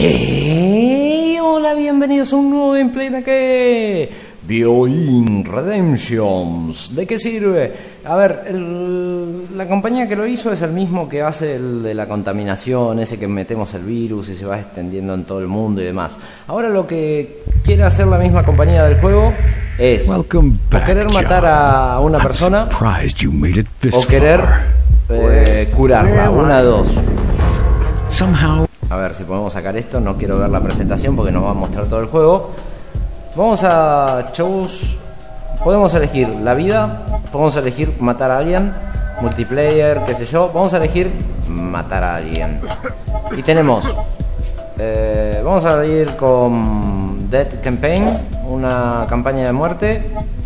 Hola, bienvenidos a un nuevo gameplay de qué? Bioin Redemptions. ¿De qué sirve? A ver, la compañía que lo hizo es el mismo que hace el de la contaminación, ese que metemos el virus y se va extendiendo en todo el mundo y demás. Ahora lo que quiere hacer la misma compañía del juego es o querer matar a una persona o querer curarla, una de dos. A ver si podemos sacar esto. No quiero ver la presentación porque nos va a mostrar todo el juego. Vamos a choose. Podemos elegir la vida, podemos elegir matar a alguien, multiplayer, qué sé yo. Vamos a elegir matar a alguien. Y tenemos vamos a ir con Death Campaign, una campaña de muerte.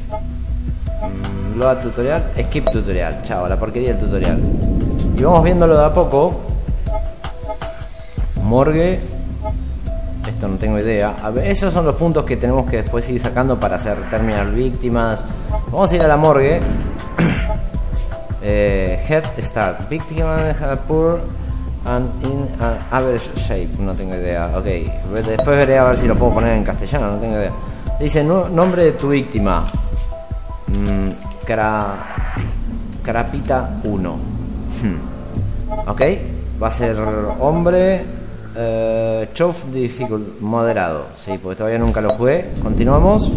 Load tutorial, skip tutorial. Chao, la porquería del tutorial. Y vamos viéndolo de a poco. Morgue. Esto no tengo idea. A ver, esos son los puntos que tenemos que después ir sacando para hacer terminal víctimas. Vamos a ir a la morgue. Head start. Victim poor and in average shape. No tengo idea. Ok. Después veré a ver si lo puedo poner en castellano. No tengo idea. Dice nombre de tu víctima. Carapita 1. Ok. Va a ser hombre. Chof difficult, moderado. Sí, porque todavía nunca lo jugué. Continuamos.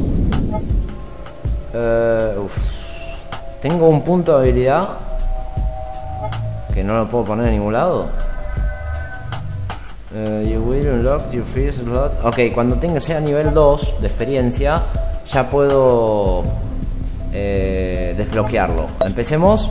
Tengo un punto de habilidad que no lo puedo poner en ningún lado. You will unlock your first slot. Ok, cuando sea nivel 2 de experiencia ya puedo desbloquearlo. Empecemos.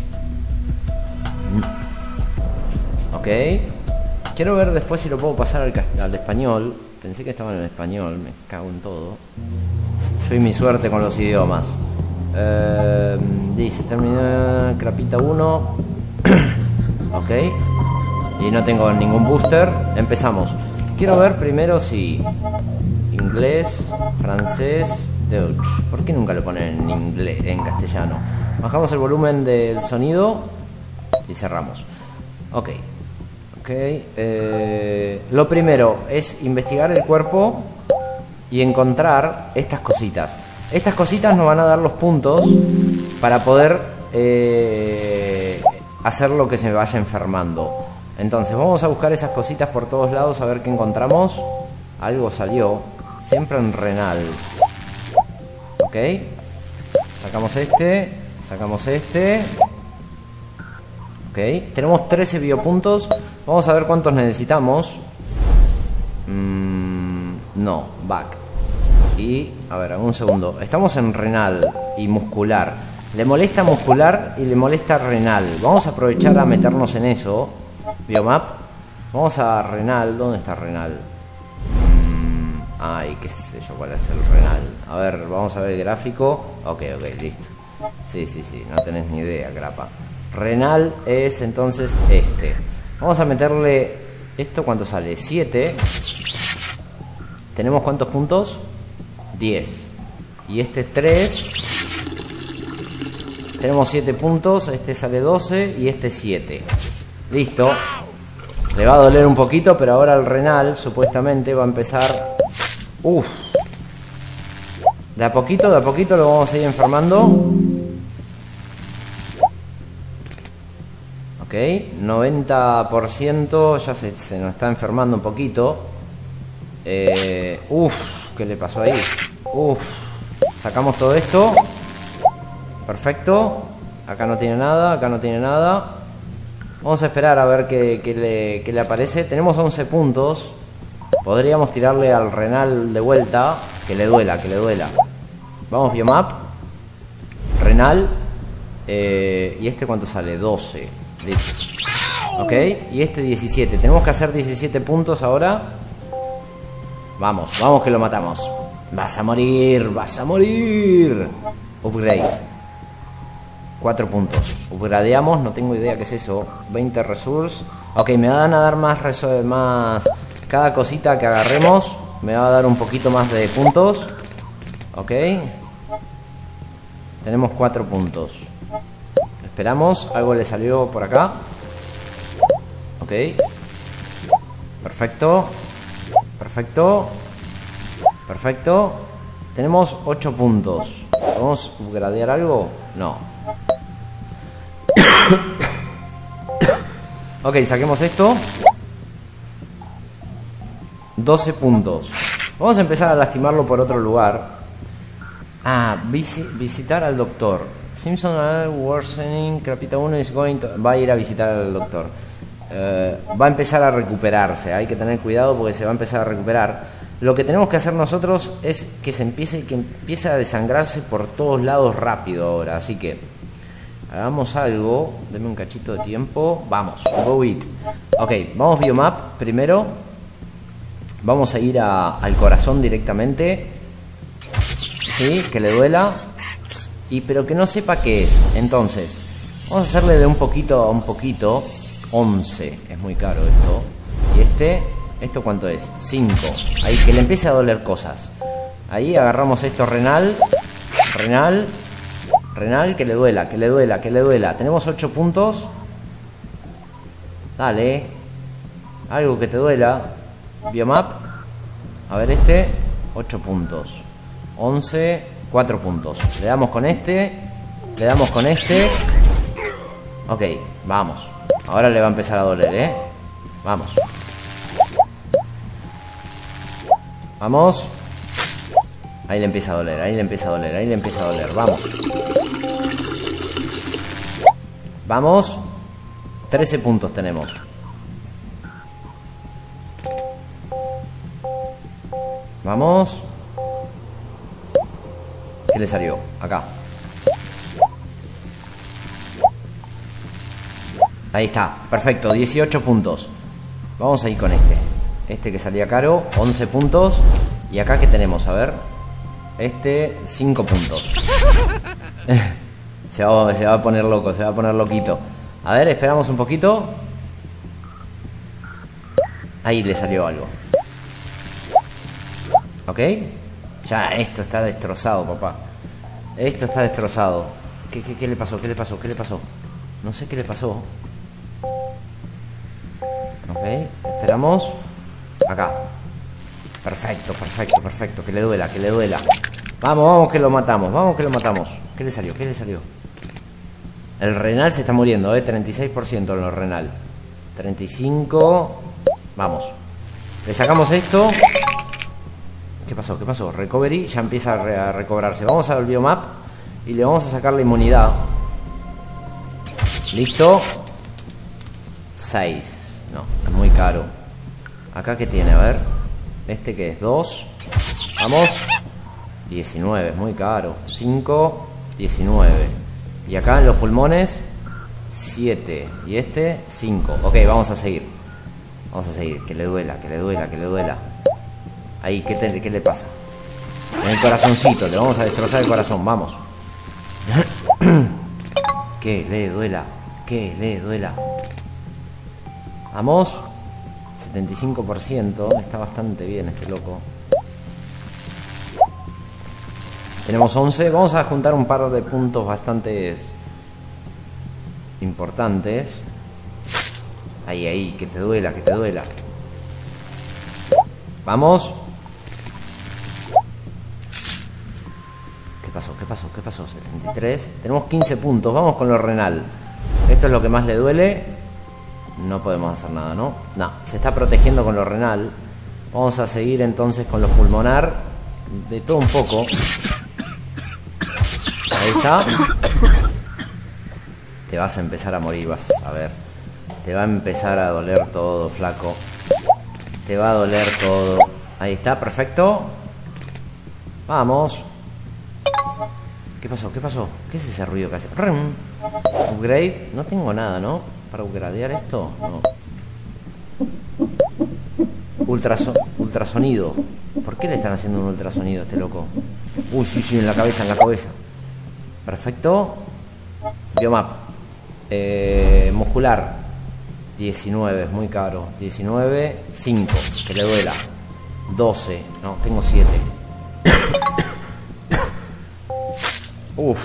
Ok. Quiero ver después si lo puedo pasar al español. Pensé que estaba en español. Me cago en todo. Yo y mi suerte con los idiomas. Dice, termina Crapita 1. Ok. Y no tengo ningún booster. Empezamos. Quiero ver primero si inglés, francés, Deutsch. ¿Por qué nunca lo ponen en inglés, en castellano? Bajamos el volumen del sonido y cerramos. Ok. Lo primero es investigar el cuerpo y encontrar estas cositas. Estas cositas nos van a dar los puntos para poder hacer lo que se vaya enfermando. Entonces vamos a buscar esas cositas por todos lados a ver qué encontramos. Algo salió, siempre en renal. Ok. Sacamos este. Ok, tenemos 13 biopuntos. Vamos a ver cuántos necesitamos. No, back. Y, a ver, un segundo. Estamos en renal y muscular. Le molesta muscular y le molesta renal. Vamos a aprovechar a meternos en eso. Biomap. Vamos a renal. ¿Dónde está renal? Ay, qué sé yo cuál es el renal. A ver, vamos a ver el gráfico. Ok, listo. Sí, no tenés ni idea, grapa. Renal es entonces este. Vamos a meterle esto. ¿Cuánto sale? 7. ¿Tenemos cuántos puntos? 10. Y este 3. Tenemos 7 puntos. Este sale 12 y este 7. Listo. Le va a doler un poquito, pero ahora el renal supuestamente va a empezar. De a poquito lo vamos a ir enfermando. Ok, 90% ya se nos está enfermando un poquito. ¿Qué le pasó ahí? Sacamos todo esto. Perfecto. Acá no tiene nada, Vamos a esperar a ver qué le aparece. Tenemos 11 puntos. Podríamos tirarle al renal de vuelta. Que le duela. Vamos, biomap. Renal. ¿Y este cuánto sale? 12. Listo. Ok, y este 17. Tenemos que hacer 17 puntos ahora. Vamos que lo matamos. Vas a morir. Upgrade. 4 puntos. Upgradeamos, no tengo idea qué es eso. 20 resource. Ok, me van a dar más. Cada cosita que agarremos me va a dar un poquito más de puntos. Ok. Tenemos 4 puntos. Esperamos, algo le salió por acá. Ok. Perfecto. Perfecto. Perfecto. Tenemos 8 puntos. ¿Podemos upgradear algo? No. Ok, saquemos esto. 12 puntos. Vamos a empezar a lastimarlo por otro lugar. Ah, visitar al doctor. Simpson worsening. Capita 1 is going to... Va a ir a visitar al doctor. Va a empezar a recuperarse. Hay que tener cuidado porque se va a empezar a recuperar. Lo que tenemos que hacer nosotros es que empiece a desangrarse por todos lados rápido ahora. Así que hagamos algo. Deme un cachito de tiempo. Vamos, go it. Ok, vamos biomap primero. Vamos a ir al corazón directamente. Sí, que le duela. Pero que no sepa qué es. Entonces, vamos a hacerle de un poquito a un poquito. 11, es muy caro esto. Y ¿esto cuánto es? 5. Ahí, que le empiece a doler cosas. Ahí agarramos esto renal. Renal, que le duela, que le duela, que le duela. Tenemos 8 puntos. Dale. Algo que te duela. Biomap. A ver 8 puntos. 11, 4 puntos. Le damos con este. Le damos con este. Ok, vamos. Ahora le va a empezar a doler, Vamos. Vamos. Ahí le empieza a doler, ahí le empieza a doler, ahí le empieza a doler. Vamos. Vamos. 13 puntos tenemos. Vamos. ¿Qué le salió? Acá. Ahí está, perfecto, 18 puntos. Vamos a ir con este que salía caro, 11 puntos. Y acá que tenemos, a ver. 5 puntos. se va a poner loco, se va a poner loquito. A ver, esperamos un poquito. Ahí le salió algo. Ok. Ya, esto está destrozado, papá. Esto está destrozado. ¿Qué le pasó? ¿Qué le pasó? ¿Qué le pasó? No sé qué le pasó. Ok, esperamos. Acá. Perfecto, perfecto, perfecto. Que le duela, que le duela. Vamos que lo matamos, vamos que lo matamos. ¿Qué le salió? ¿Qué le salió? El renal se está muriendo, 36% en lo renal. 35. Vamos. Le sacamos esto. ¿Qué pasó? ¿Qué pasó? Recovery, ya empieza a recobrarse. Vamos al biomap y le vamos a sacar la inmunidad. Listo. 6. No, es muy caro. Acá que tiene, a ver. Que es 2. Vamos. 19, es muy caro. 5, 19. Y acá en los pulmones 7. Y 5. Ok, vamos a seguir. Vamos a seguir, que le duela, que le duela, que le duela. Ahí, ¿qué le pasa? En el corazoncito, le vamos a destrozar el corazón, vamos. Que le duela, que le duela. Vamos. 75%, está bastante bien este loco. Tenemos 11, vamos a juntar un par de puntos bastante importantes. Ahí, que te duela, que te duela. Vamos. ¿Qué pasó? ¿Qué pasó? ¿Qué pasó? 73. Tenemos 15 puntos. Vamos con lo renal. Esto es lo que más le duele. No podemos hacer nada, ¿no? No, se está protegiendo con lo renal. Vamos a seguir entonces con lo pulmonar. De todo un poco. Ahí está. Te vas a empezar a morir, vas a ver. Te va a empezar a doler todo, flaco. Te va a doler todo. Ahí está, perfecto. Vamos. ¿Qué pasó? ¿Qué pasó? ¿Qué es ese ruido que hace? Upgrade. No tengo nada, ¿no? Para upgradear esto. No. Ultrasonido. ¿Por qué le están haciendo un ultrasonido a este loco? Uy, sí, en la cabeza, en la cabeza. Perfecto. Biomap. Muscular. 19, es muy caro. 19, 5, que le duela. 12, no, tengo 7. Uf.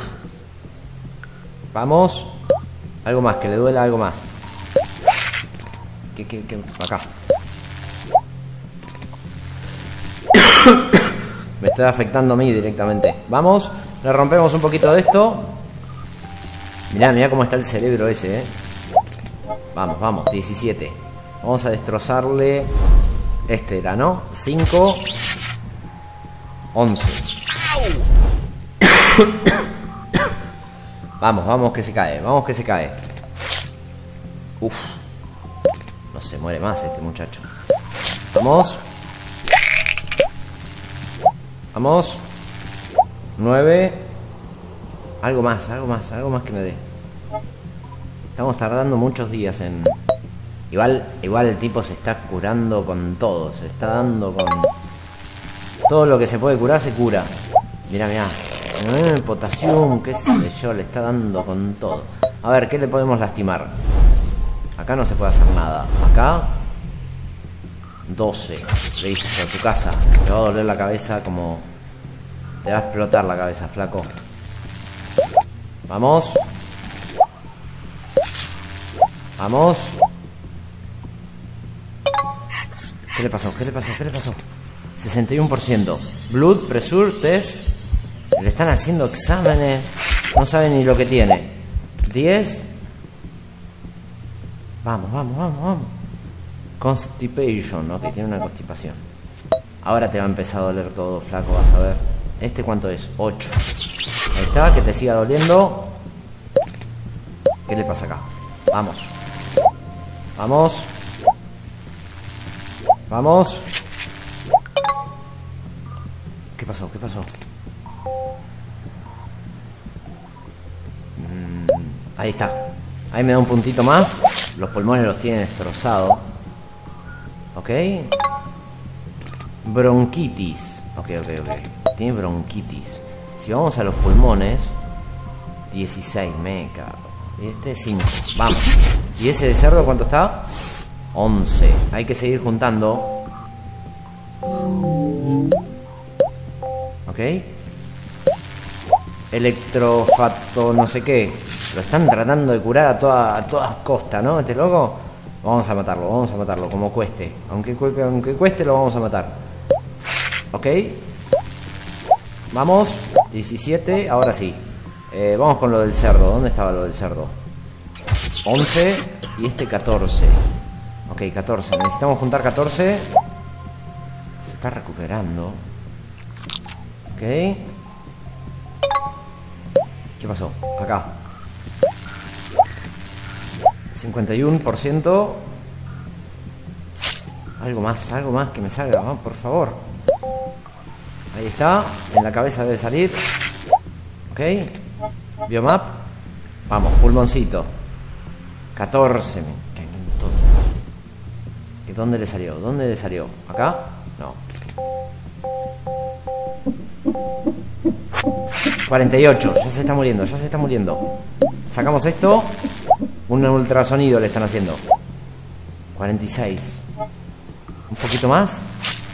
Vamos. Algo más, que le duela algo más. ¿Qué? Acá. estoy afectando a mí directamente. Vamos, le rompemos un poquito de esto. Mirá, mirá cómo está el cerebro ese, Vamos, vamos, 17. Vamos a destrozarle. Este era, ¿no? 5 11. Vamos, vamos que se cae. Vamos que se cae. Uf. No se muere más este muchacho. Vamos. Vamos. 9. Algo más, algo más, algo más que me dé. Estamos tardando muchos días en... Igual el tipo se está curando con todo. Se está dando con... Todo lo que se puede curar se cura. Mirá, mirá. Potasio, qué sé yo, le está dando con todo. A ver, ¿qué le podemos lastimar? Acá no se puede hacer nada. Acá 12. Le dices a tu casa. Te va a doler la cabeza como... Te va a explotar la cabeza, flaco. Vamos. Vamos. ¿Qué le pasó? ¿Qué le pasó? ¿Qué le pasó? 61%. Blood Pressure Test. Le están haciendo exámenes. No sabe ni lo que tiene. 10. Vamos, vamos, vamos, vamos. Constipation. Ok, tiene una constipación. Ahora te va a empezar a doler todo, flaco, vas a ver. ¿Este cuánto es? 8. Ahí está, que te siga doliendo. ¿Qué le pasa acá? Vamos. Vamos. Vamos. ¿Qué pasó? ¿Qué pasó? Ahí está. Ahí me da un puntito más. Los pulmones los tiene destrozados. Ok. Bronquitis. Ok. Tiene bronquitis. Si vamos a los pulmones, 16, me cago. Y este 5. Vamos. ¿Y ese de cerdo cuánto está? 11. Hay que seguir juntando. Ok. Electrofato no sé qué. Lo están tratando de curar a todas costas, ¿no? Este loco. Vamos a matarlo, como cueste. Aunque cueste, lo vamos a matar. Ok. Vamos. 17, ahora sí. Vamos con lo del cerdo. ¿Dónde estaba lo del cerdo? 11 y este 14. Ok, 14. Necesitamos juntar 14. Se está recuperando. Ok. ¿Qué pasó? Acá 51%. Algo más que me salga, ¿no? Por favor. Ahí está. En la cabeza debe salir. Ok. Biomap. Vamos, pulmoncito. 14. ¿Dónde le salió? ¿Dónde le salió? ¿Acá? No. 48. Ya se está muriendo, ya se está muriendo. Sacamos esto. Un ultrasonido le están haciendo. 46. Un poquito más.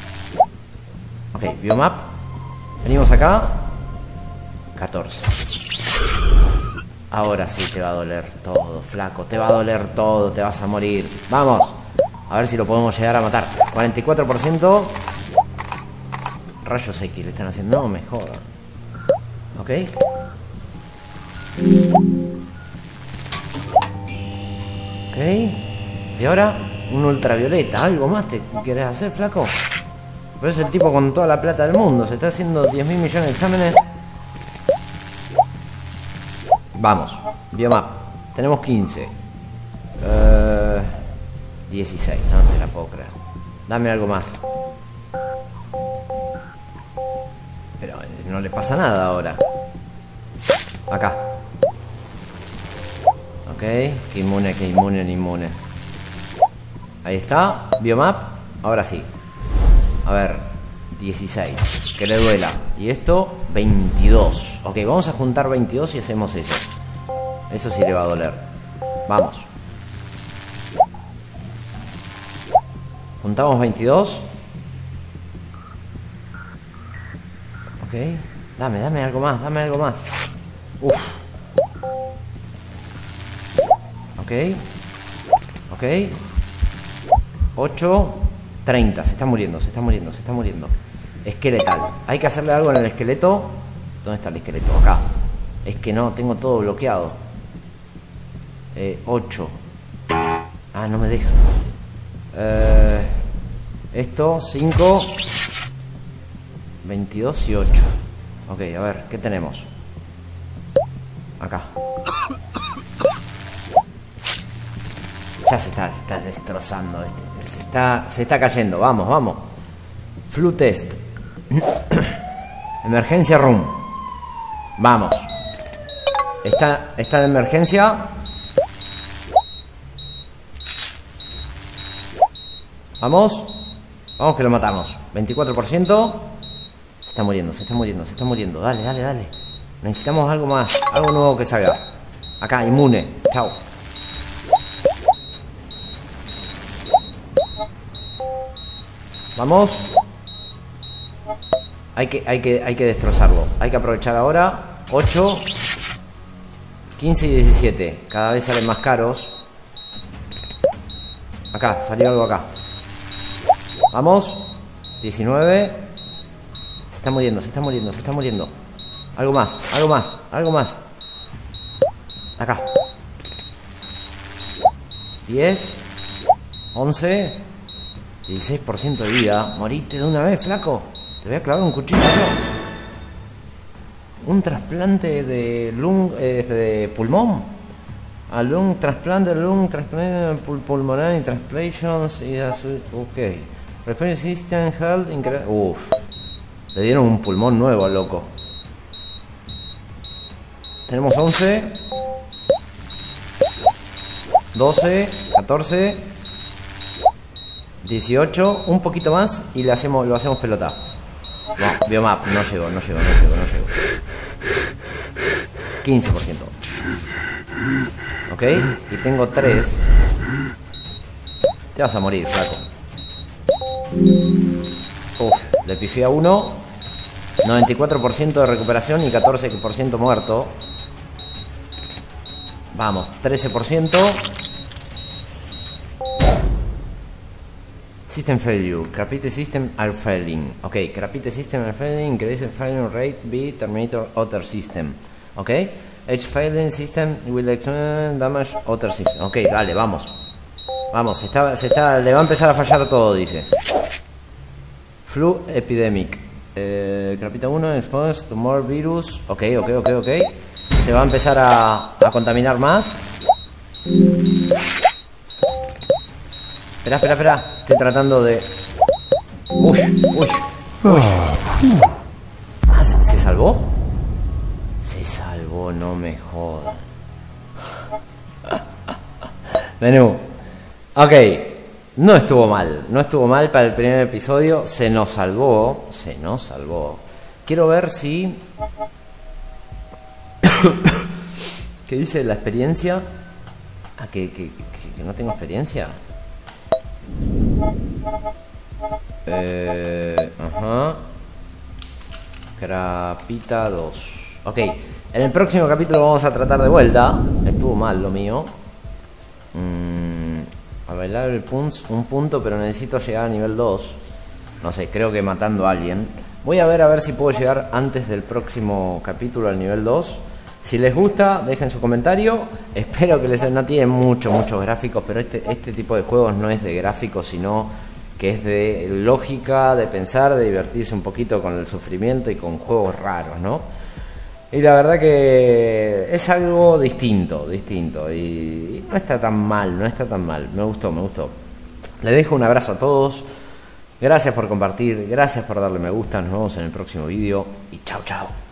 Ok, biomap. Venimos acá. 14. Ahora sí te va a doler todo, flaco. Te va a doler todo, te vas a morir. Vamos. A ver si lo podemos llegar a matar. 44%. Rayos X le están haciendo. No me jodan. Ok. Ok. Y ahora un ultravioleta. ¿Algo más te querés hacer, flaco? Pero es el tipo con toda la plata del mundo. Se está haciendo 10.000 millones de exámenes. Vamos. Biomap. Tenemos 15. 16. No te la puedo creer. Dame algo más. Pero no le pasa nada ahora. Acá. Ok. Que inmune, que inmune, que inmune. Ahí está. Biomap. Ahora sí. A ver. 16. Que le duela. Y esto, 22. Ok, vamos a juntar 22 y hacemos eso. Eso sí le va a doler. Vamos. Juntamos 22. Ok. Dame algo más, dame algo más. Uf. Ok. Ok. 8. 30. Se está muriendo, se está muriendo, se está muriendo. Esqueletal. Hay que hacerle algo en el esqueleto. ¿Dónde está el esqueleto? Acá. Es que no, tengo todo bloqueado. 8. Ah, no me deja. Esto, 5. 22 y 8. Ok, a ver, ¿qué tenemos? Acá. Ya se está destrozando. Se está cayendo. Vamos, vamos. Flu test. Emergencia room. Vamos. Está de emergencia. Vamos. Vamos que lo matamos. 24%. Se está muriendo, se está muriendo, se está muriendo. Dale, dale, dale. Necesitamos algo más. Algo nuevo que salga. Acá, inmune. Chao. Vamos. Hay que destrozarlo. Hay que aprovechar ahora. 8, 15 y 17. Cada vez salen más caros. Acá, salió algo acá. Vamos. 19. Se está muriendo, se está muriendo, se está muriendo. Algo más, algo más, algo más. Acá. 10. 11. 16% de vida. Morite de una vez, flaco. Te voy a clavar un cuchillo yo. Un trasplante de lung, de pulmón. A lung trasplante, pulmonar y transplantations. Ok. Reference system health. Uff. Le dieron un pulmón nuevo, loco. Tenemos 11. 12. 14. 18. Un poquito más y lo hacemos pelota. No, biomap, no llego. 15%. Ok, y tengo 3. Te vas a morir, flaco. Uf, le pifié a 1. 94% de recuperación y 14% muerto. Vamos, 13%. System failure. Crapite system are failing. Ok, Crapite system are failing. Increase failure rate. B. Terminator other system. Ok. Each failing system will experience damage other system. Ok, dale, vamos. Vamos, le va a empezar a fallar todo, dice. Flu epidemic. Crapita 1 exposed to more virus. Ok. Se va a empezar a contaminar más. Espera. Estoy tratando de... Uy. Ah, ¿se salvó? Se salvó, no me jodas. Menú. Ok. No estuvo mal para el primer episodio. Se nos salvó. Quiero ver si... ¿Qué dice la experiencia? Ah, que no tengo experiencia. Ajá. Crapita 2. Ok. En el próximo capítulo vamos a tratar de vuelta. Estuvo mal lo mío. A bailar un punto, pero necesito llegar a nivel 2. No sé, creo que matando a alguien. Voy a ver si puedo llegar antes del próximo capítulo al nivel 2. Si les gusta, dejen su comentario. Espero que no tienen muchos gráficos, pero este tipo de juegos no es de gráficos, sino que es de lógica, de pensar, de divertirse un poquito con el sufrimiento y con juegos raros, ¿no? Y la verdad que es algo distinto y no está tan mal, me gustó. Les dejo un abrazo a todos, gracias por compartir, gracias por darle me gusta, nos vemos en el próximo vídeo y chao.